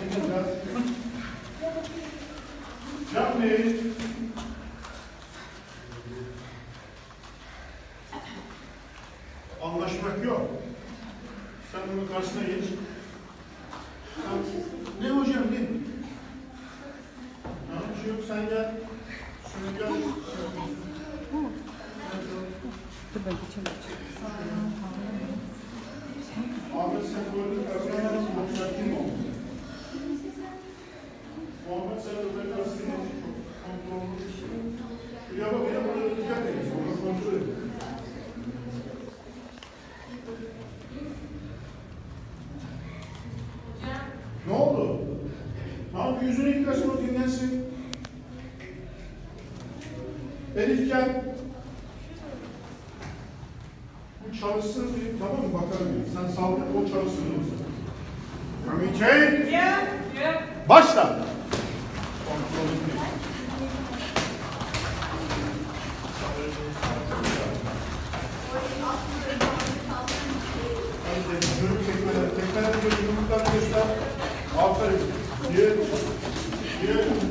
Can Bey. Anlaşmak yok. Sen bunun karşısına geç. Ne hocam ne? Tamam bir şey yok sen gel. Şunu gel. Dur ben geçeyim. Ahmet sen böyle karşısına yoksa kim o? Muhammed sen böyle karşısına çok kontrollü. Ya bak ya burada dikkat edin. Onu kontrol edin. Ne oldu? Tamam yüzünü yıkasın o dinlensin. Elif gel. Bu çalışsın bir tamam mı bakalım. Sen saldır o çalışsın yoksa. Komite. Başla. Tekrar yumruklarını göster. Aferin. Diğer